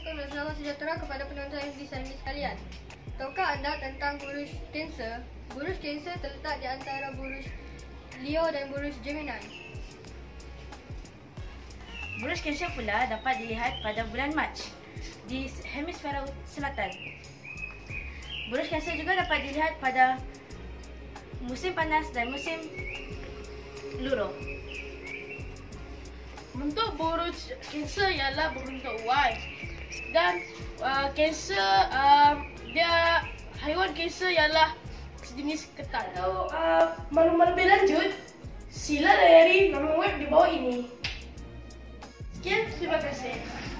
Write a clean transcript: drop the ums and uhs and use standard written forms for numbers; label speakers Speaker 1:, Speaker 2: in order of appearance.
Speaker 1: Assalamualaikum dan selamat sejahtera kepada penonton yang disayangkan sekalian. Tahukah anda tentang buruj Kanser? Buruj Kanser terletak di antara buruj Leo dan buruj Gemini.
Speaker 2: Buruj Kanser pula dapat dilihat pada bulan Mac di hemisfera selatan. Buruj Kanser juga dapat dilihat pada musim panas dan musim luruh.
Speaker 3: Bentuk buruj Kanser ialah berbentuk Y. Dan Kanser, dia haiwan Kanser ialah sejenis ketat. Untuk maklumat lebih lanjut, sila layari laman web di bawah ini. Sekian, terima kasih.